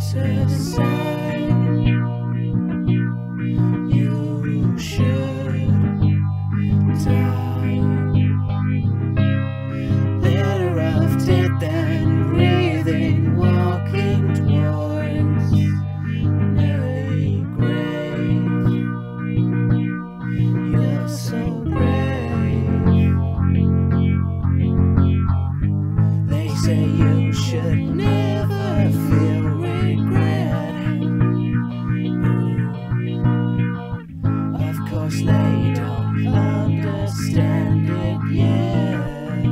to sign. You should die. Better off dead than breathing, walking towards an early grave. You're so brave. They say you should never feel regret. Of course they don't understand it yet.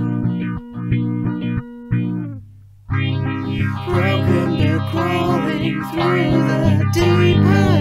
Broken, they're crawling through the deeper